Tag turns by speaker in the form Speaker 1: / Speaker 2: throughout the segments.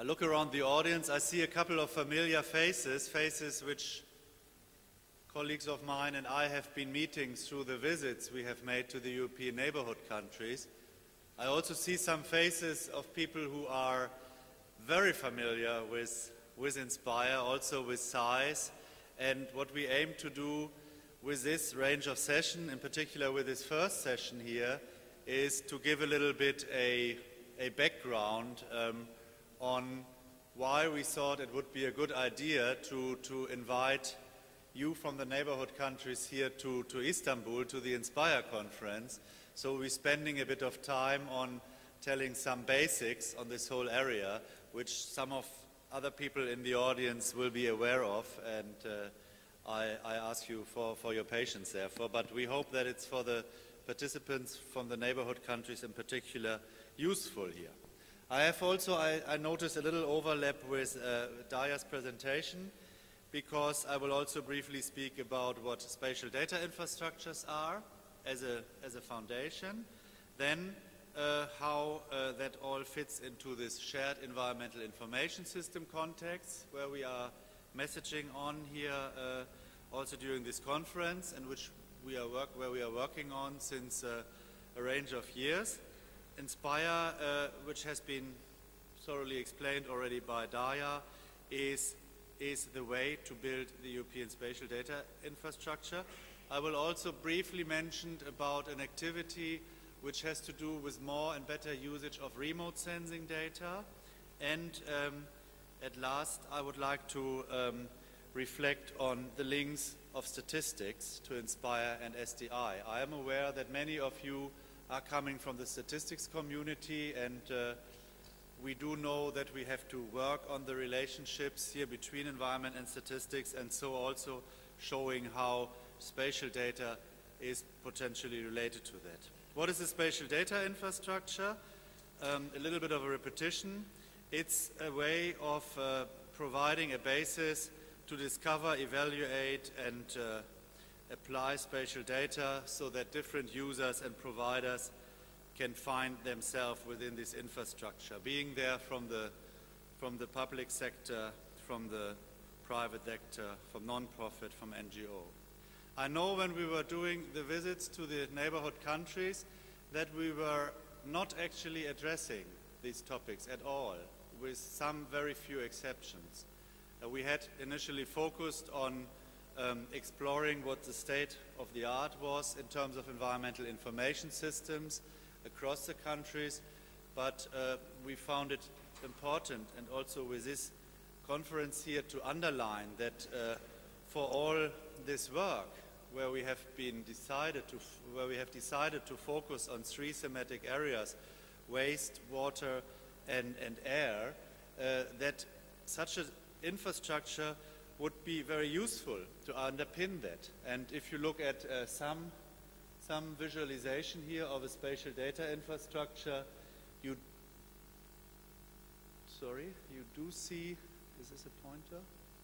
Speaker 1: I look around the audience, I see a couple of familiar faces, faces which colleagues of mine and I have been meeting through the visits we have made to the European neighborhood countries. I also see some faces of people who are very familiar with Inspire, also with SAIS, and what we aim to do with this range of session, in particular with this first session here, is to give a little bit a background on why we thought it would be a good idea to invite you from the neighborhood countries here to Istanbul, to the Inspire conference. So we're spending a bit of time on telling some basics on this whole area, which some of other people in the audience will be aware of, and I ask you for your patience therefore, but we hope that it's for the participants from the neighborhood countries in particular useful here. I have also, I noticed a little overlap with Daya's presentation, because I will also briefly speak about what spatial data infrastructures are as a foundation, then how that all fits into this shared environmental information system context where we are messaging on here also during this conference, and where we are working on since a range of years. Inspire, which has been thoroughly explained already by Daya, is the way to build the European spatial data infrastructure. I will also briefly mention about an activity which has to do with more and better usage of remote sensing data. And at last, I would like to reflect on the links of statistics to Inspire and SDI. I am aware that many of you are coming from the statistics community, and we do know that we have to work on the relationships here between environment and statistics, and so also showing how spatial data is potentially related to that. What is a spatial data infrastructure? A little bit of a repetition. It's a way of providing a basis to discover, evaluate, and apply spatial data so that different users and providers can find themselves within this infrastructure, being there from the public sector, from the private sector, from non-profit, from NGO. I know when we were doing the visits to the neighborhood countries that we were not actually addressing these topics at all, with some very few exceptions. We had initially focused on exploring what the state of the art was in terms of environmental information systems across the countries, but we found it important, and also with this conference here, to underline that for all this work, where we have decided to focus on three thematic areas: waste, water, and air, that such an infrastructure would be very useful to underpin that. And if you look at some visualization here of a spatial data infrastructure, you do see, is this a pointer?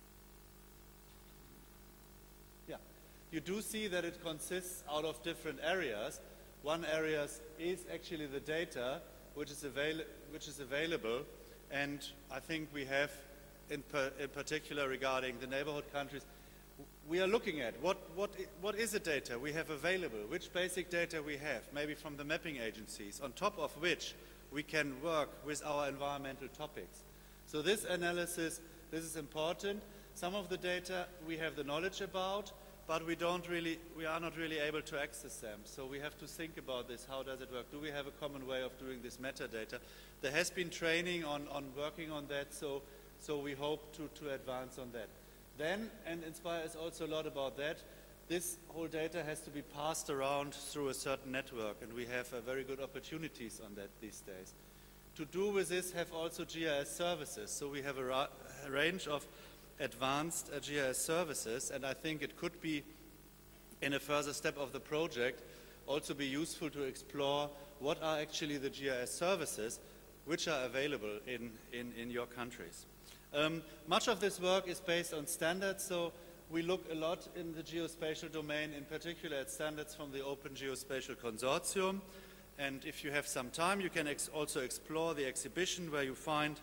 Speaker 1: Yeah. You do see that it consists out of different areas. One area is actually the data which is available, and I think we have, in particular regarding the neighborhood countries, we are looking at what is the data we have available, which basic data we have, maybe from the mapping agencies, on top of which we can work with our environmental topics. So this analysis, this is important. Some of the data we have the knowledge about, but we are not really able to access them. So we have to think about this. How does it work? Do we have a common way of doing this metadata? There has been training on working on that, so we hope to advance on that. Then, and Inspire is also a lot about that, this whole data has to be passed around through a certain network, and we have very good opportunities on that these days. To do with this have also GIS services. So we have a range of advanced GIS services, and I think it could be, in a further step of the project, also be useful to explore what are actually the GIS services which are available in your countries. Much of this work is based on standards, so we look a lot in the geospatial domain, in particular at standards from the Open Geospatial Consortium. And if you have some time, you can also explore the exhibition where you find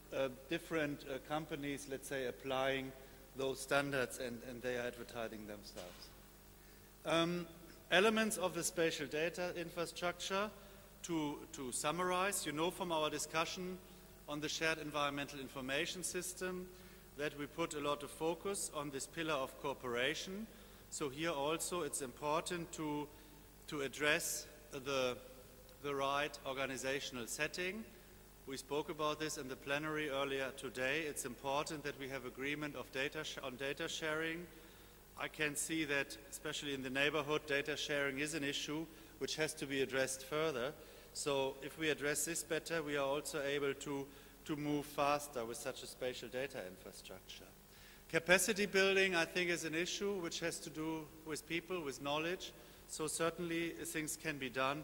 Speaker 1: different companies, let's say, applying those standards, and they are advertising themselves. Elements of the spatial data infrastructure, to summarize, you know from our discussion on the shared environmental information system that we put a lot of focus on this pillar of cooperation. So here also it's important to address the right organizational setting. We spoke about this in the plenary earlier today. It's important that we have agreement of on data sharing. I can see that, especially in the neighborhood, data sharing is an issue which has to be addressed further. So if we address this better, we are also able to move faster with such a spatial data infrastructure. Capacity building, I think, is an issue which has to do with people, with knowledge. So certainly things can be done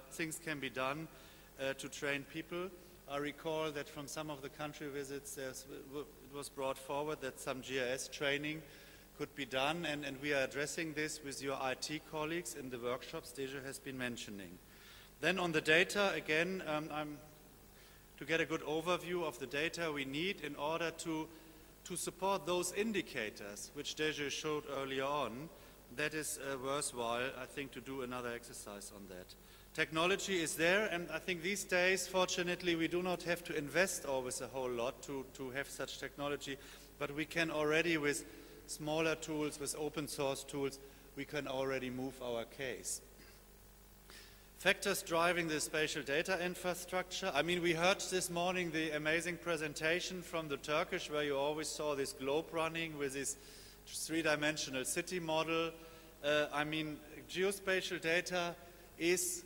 Speaker 1: to train people. I recall that from some of the country visits it was brought forward that some GIS training could be done, and we are addressing this with your IT colleagues in the workshops Deja has been mentioning. Then on the data, again, to get a good overview of the data we need in order to support those indicators which Deja showed earlier on. That is worthwhile, I think, to do another exercise on that. Technology is there, and I think these days, fortunately, we do not have to invest always a whole lot to have such technology, but we can already, with smaller tools, with open source tools, we can already move our case. Factors driving the spatial data infrastructure. I mean, we heard this morning the amazing presentation from the Turkish, where you always saw this globe running with this three-dimensional city model. I mean, geospatial data is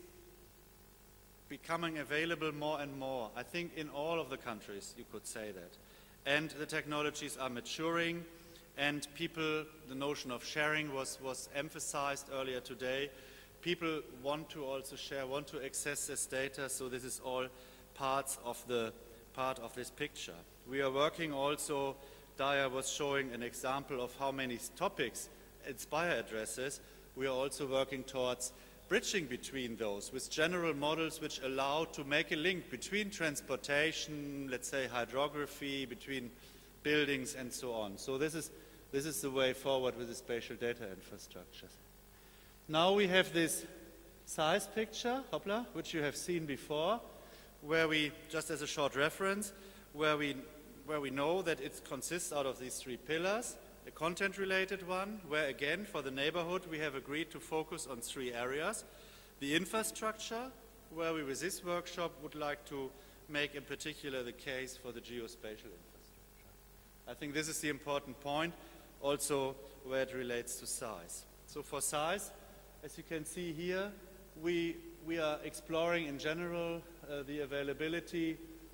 Speaker 1: becoming available more and more. I think in all of the countries you could say that. And the technologies are maturing, and people, the notion of sharing was emphasized earlier today. People want to also share, want to access this data, so this is all part of this picture. We are working also, Daya was showing an example of how many topics Inspire addresses. We are also working towards bridging between those with general models which allow to make a link between transportation, let's say hydrography, between buildings and so on. So this is the way forward with the spatial data infrastructures. Now we have this size picture, Hoppla, which you have seen before, where we, just as a short reference, where we know that it consists out of these three pillars. A content-related one, where again, for the neighborhood, we have agreed to focus on three areas. The infrastructure, where we, with this workshop, would like to make in particular the case for the geospatial infrastructure. I think this is the important point, also where it relates to size. So for size, as you can see here, we are exploring in general the availability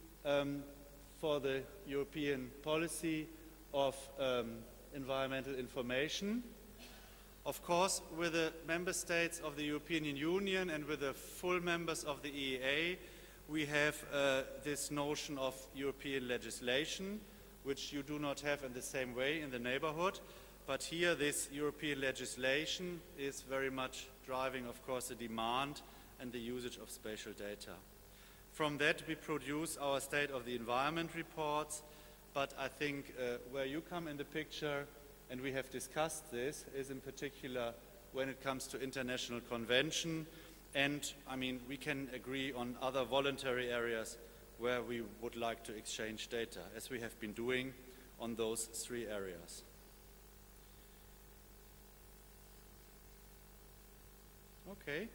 Speaker 1: for the European policy of environmental information. Of course, with the member states of the European Union and with the full members of the EEA, we have this notion of European legislation, which you do not have in the same way in the neighborhood. But here, this European legislation is very much driving, of course, the demand and the usage of spatial data. From that, we produce our State of the Environment reports, but I think where you come in the picture, and we have discussed this, is in particular when it comes to international convention, and I mean, we can agree on other voluntary areas where we would like to exchange data, as we have been doing on those three areas. Okay.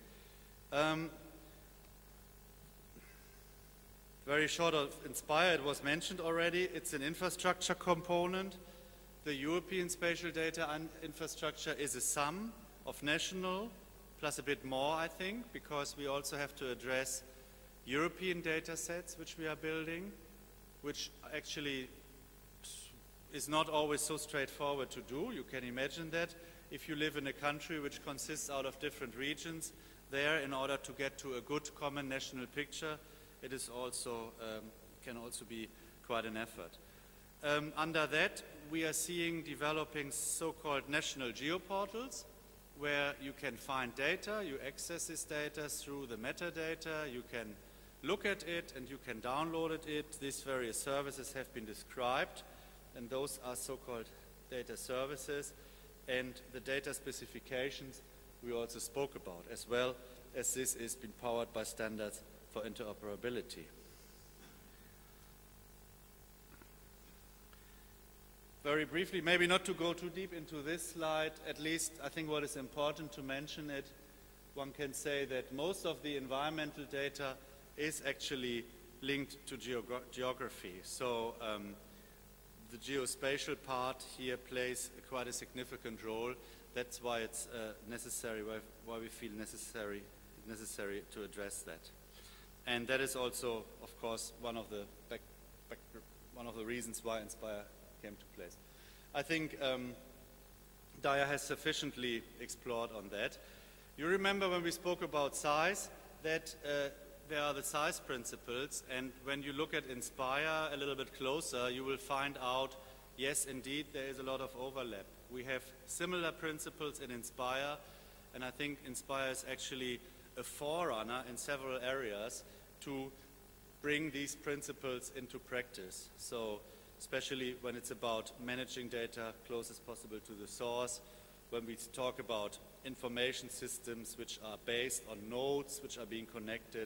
Speaker 1: Very short of Inspire, it was mentioned already. It's an infrastructure component. The European spatial data infrastructure is a sum of national plus a bit more, I think, because we also have to address European data sets which we are building, which actually is not always so straightforward to do. You can imagine that. If you live in a country which consists out of different regions, there, in order to get to a good common national picture, it is also, can also be quite an effort. Under that, we are seeing developing so-called national geoportals, where you can find data, you access this data through the metadata, you can look at it and you can download it. These various services have been described, and those are so-called data services, and the data specifications we also spoke about, as well as this is being powered by standards for interoperability. Very briefly, maybe not to go too deep into this slide, at least I think what is important to mention it, one can say that most of the environmental data is actually linked to geography. So the geospatial part here plays quite a significant role. That's why it's necessary, why we feel necessary to address that. And that is also, of course, one of the reasons why Inspire came to place. I think DIA has sufficiently explored on that. You remember when we spoke about size, that there are the size principles, and when you look at Inspire a little bit closer, you will find out, yes, indeed, there is a lot of overlap. We have similar principles in Inspire, and I think Inspire is actually a forerunner in several areas to bring these principles into practice. So, especially when it's about managing data close as possible to the source, when we talk about information systems which are based on nodes which are being connected.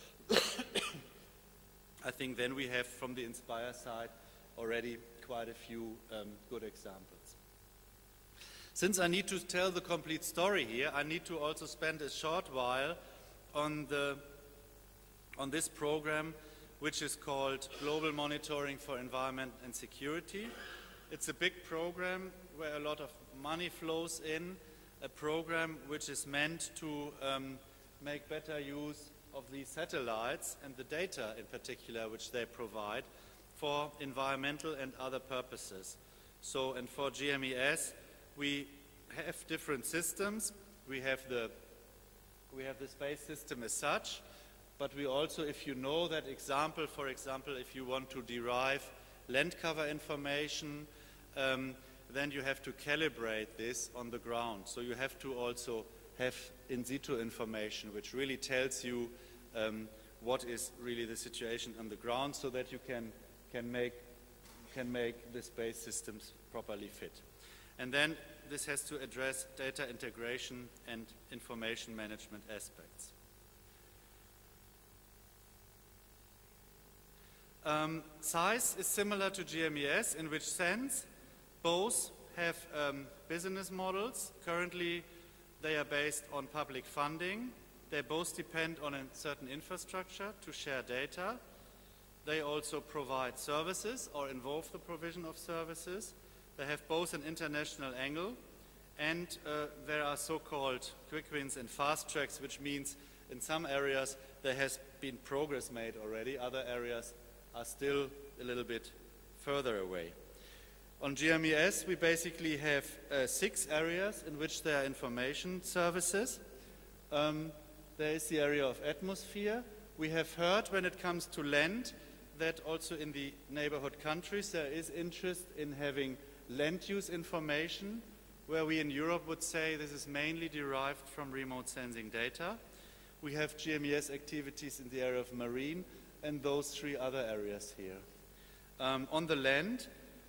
Speaker 1: I think then we have from the Inspire side already quite a few good examples. Since I need to tell the complete story here, I need to also spend a short while on this program, which is called Global Monitoring for Environment and Security. It's a big program where a lot of money flows in, a program which is meant to make better use of these satellites and the data in particular which they provide for environmental and other purposes. So, and for GMES, we have different systems. We have the space system as such, but we also, if you know that example, for example, if you want to derive land cover information, then you have to calibrate this on the ground. So you have to also have in situ information which really tells you what is really the situation on the ground, so that you can make the space systems properly fit. And then this has to address data integration and information management aspects. SAIS is similar to GMES, in which sense both have business models. Currently, they are based on public funding. They both depend on a certain infrastructure to share data. They also provide services or involve the provision of services. They have both an international angle, and there are so-called quick wins and fast tracks, which means in some areas there has been progress made already. Other areas are still a little bit further away. On GMES, we basically have 6 areas in which there are information services. There is the area of atmosphere. We have heard when it comes to land that also in the neighborhood countries there is interest in having land use information, where we in Europe would say this is mainly derived from remote sensing data. We have GMES activities in the area of marine and those 3 other areas here. On the land,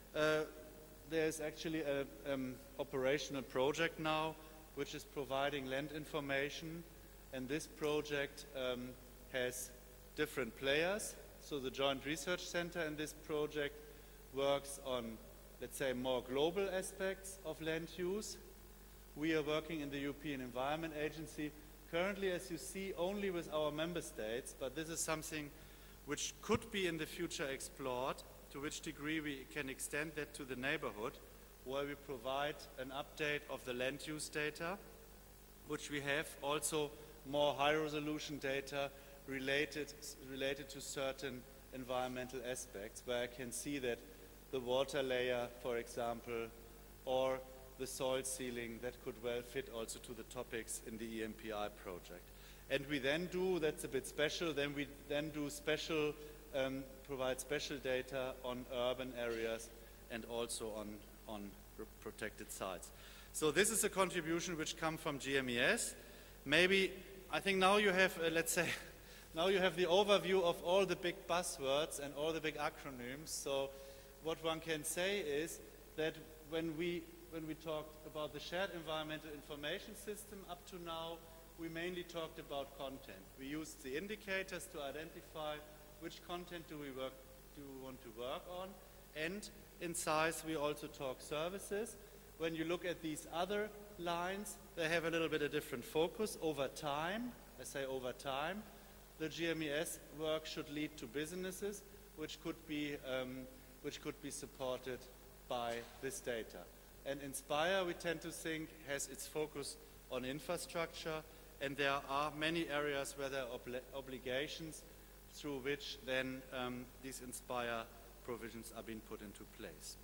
Speaker 1: there is actually an operational project now which is providing land information, and this project has different players. So the Joint Research Center in this project works on, let's say, more global aspects of land use. We are working in the European Environment Agency, currently, as you see, only with our member states, but this is something which could be in the future explored, to which degree we can extend that to the neighborhood, where we provide an update of the land use data, which we have also more high-resolution data related to certain environmental aspects, where I can see that the water layer, for example, or the soil sealing, that could well fit also to the topics in the EMPI project. And we then do, that's a bit special, then we then do special, provide special data on urban areas and also on protected sites. So this is a contribution which comes from GMES. Maybe, I think now you have, let's say, now you have the overview of all the big buzzwords and all the big acronyms. So what one can say is that when we talked about the shared environmental information system up to now, we mainly talked about content. We used the indicators to identify which content do we want to work on, and in SAIS we also talk services. When you look at these other lines, they have a little bit of different focus. Over time, I say over time, the GMES work should lead to businesses which could be supported by this data. And Inspire, we tend to think, has its focus on infrastructure, and there are many areas where there are obligations through which then these Inspire provisions are being put into place.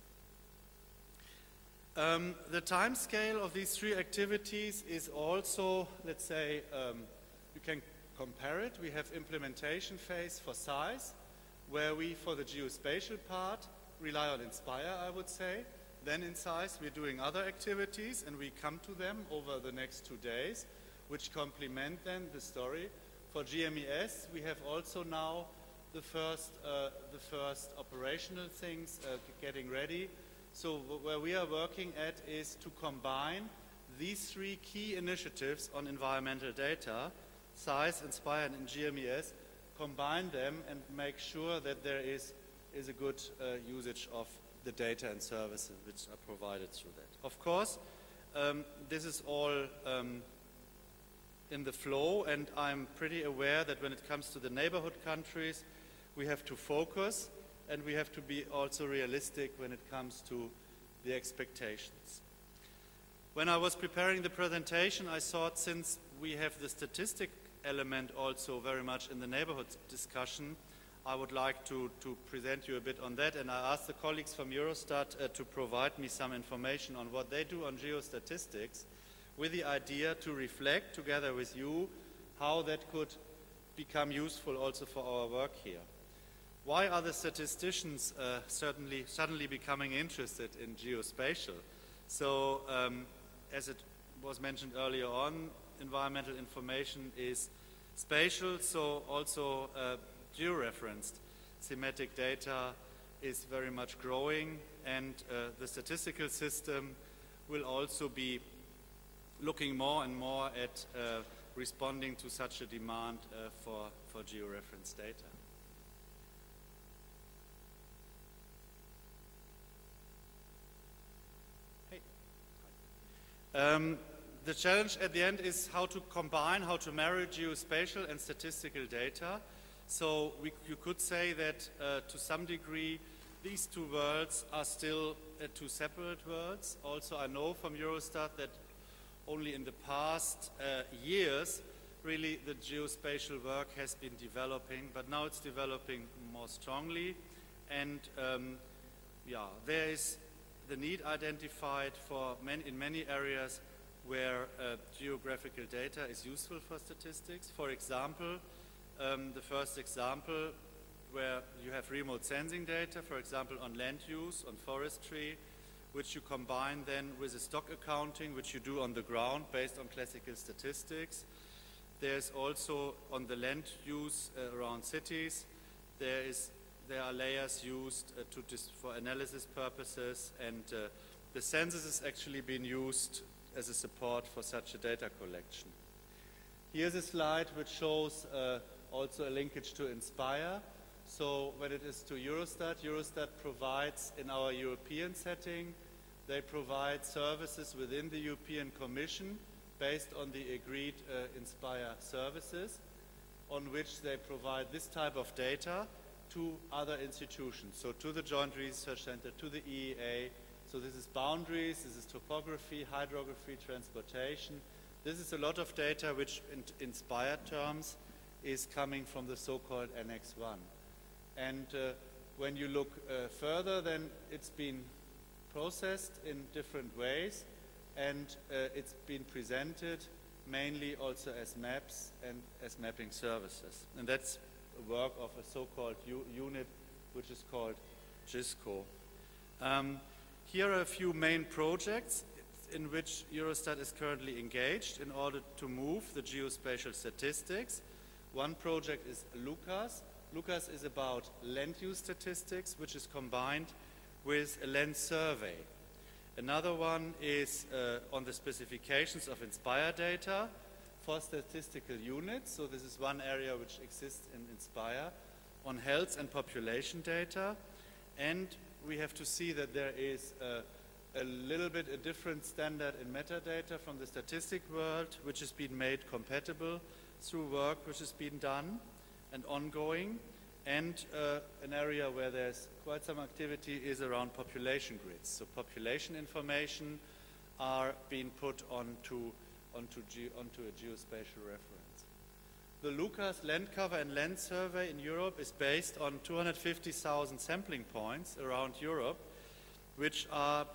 Speaker 1: The time scale of these three activities is also, let's say, you can compare it. We have implementation phase for SAIS, where we, for the geospatial part, rely on Inspire, I would say. Then in SAIS, we're doing other activities, and we come to them over the next 2 days, which complement then the story. For GMES, we have also now the first operational things getting ready. So where we are working at is to combine these three key initiatives on environmental data, SAIS, Inspire, and GMES, combine them and make sure that there is a good usage of the data and services which are provided through that. Of course, this is all in the flow, and I'm pretty aware that when it comes to the neighborhood countries, we have to focus and we have to be also realistic when it comes to the expectations. When I was preparing the presentation, I thought, since we have the statistic element also very much in the neighborhood discussion, I would like to present you a bit on that, and I asked the colleagues from Eurostat to provide me some information on what they do on geostatistics, with the idea to reflect together with you how that could become useful also for our work here. Why are the statisticians suddenly becoming interested in geospatial? So, as it was mentioned earlier on, environmental information is spatial, so also georeferenced. Thematic data is very much growing, and the statistical system will also be looking more and more at responding to such a demand for georeferenced data. The challenge at the end is how to combine, how to marry geospatial and statistical data. So you could say that to some degree these two worlds are still two separate worlds. Also, I know from Eurostat that only in the past years really the geospatial work has been developing, but now it's developing more strongly, and there is the need identified in many areas where geographical data is useful for statistics. For example, the first example where you have remote sensing data, for example on land use, on forestry, which you combine then with a stock accounting, which you do on the ground based on classical statistics. There's also on the land use around cities, there are layers used for analysis purposes, and the census is actually being used as a support for such a data collection. Here's a slide which shows also a linkage to Inspire. So when it is to Eurostat, Eurostat provides in our European setting, they provide services within the European Commission based on the agreed Inspire services, on which they provide this type of data to other institutions, so to the Joint Research Center, to the EEA. So this is boundaries, this is topography, hydrography, transportation. This is a lot of data which in Inspire terms is coming from the so-called Annex 1. And when you look further, then it's been processed in different ways, and it's been presented mainly also as maps and as mapping services. And that's a work of a so-called unit which is called GISCO. Here are a few main projects in which Eurostat is currently engaged in order to move the geospatial statistics. One project is LUCAS. LUCAS is about land use statistics, which is combined with a land survey. Another one is on the specifications of Inspire data for statistical units. So this is one area which exists in Inspire, on health and population data. And we have to see that there is a little bit a different standard in metadata from the statistic world, which has been made compatible through work which has been done and ongoing. And an area where there's quite some activity is around population grids. So population information are being put onto a geospatial reference. The LUCAS land cover and land survey in Europe is based on 250,000 sampling points around Europe, which are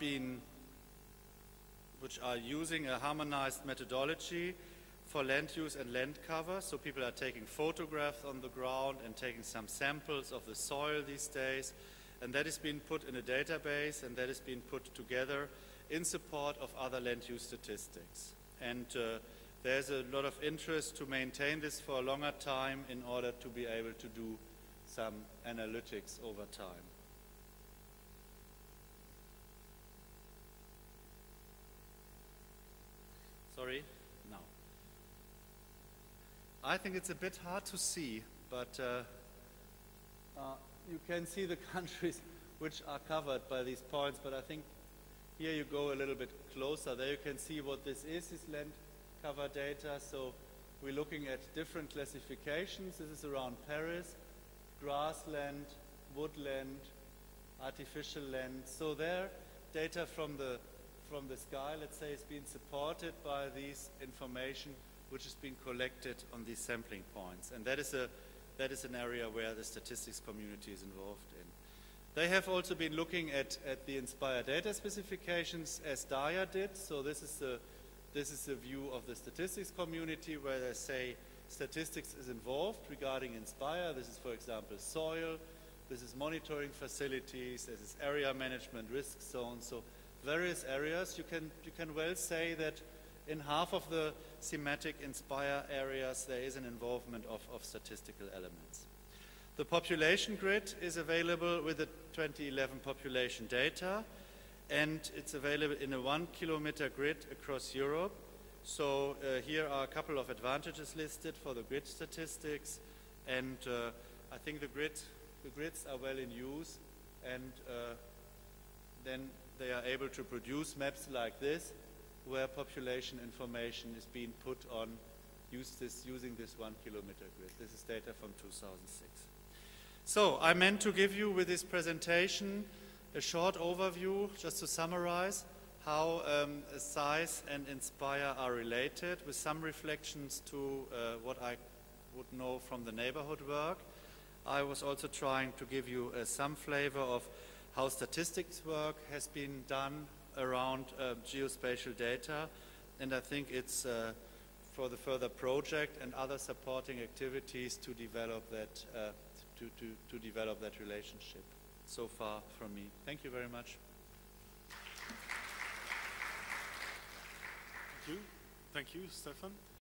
Speaker 1: using a harmonized methodology for land use and land cover. So people are taking photographs on the ground and taking some samples of the soil these days, and that is being put in a database, and that is being put together in support of other land use statistics. And there's a lot of interest to maintain this for a longer time in order to be able to do some analytics over time. Sorry? No. I think it's a bit hard to see, but you can see the countries which are covered by these points, but I think here you go a little bit closer. There you can see what this is land cover data. So we're looking at different classifications. This is around Paris, grassland, woodland, artificial land. So there, data from the sky, let's say, is being supported by these information which is being collected on these sampling points. And that is an area where the statistics community is involved in. They have also been looking at the Inspire data specifications as DIA did. So this is a view of the statistics community where they say statistics is involved regarding Inspire. This is, for example, soil. This is monitoring facilities. This is area management, risk zones. So various areas. You can well say that in half of the thematic Inspire areas there is an involvement of statistical elements. The population grid is available with the 2011 population data, and it's available in a 1 kilometer grid across Europe. So here are a couple of advantages listed for the grid statistics, and I think the grids are well in use, and then they are able to produce maps like this, where population information is being put on using this 1 kilometer grid. This is data from 2006. So I meant to give you with this presentation a short overview, just to summarize how SAIS and Inspire are related, with some reflections to what I would know from the neighborhood work. I was also trying to give you some flavor of how statistics work has been done around geospatial data, and I think it's for the further project and other supporting activities to develop that to develop that relationship. So far from me. Thank you very much.
Speaker 2: Thank you, Stefan.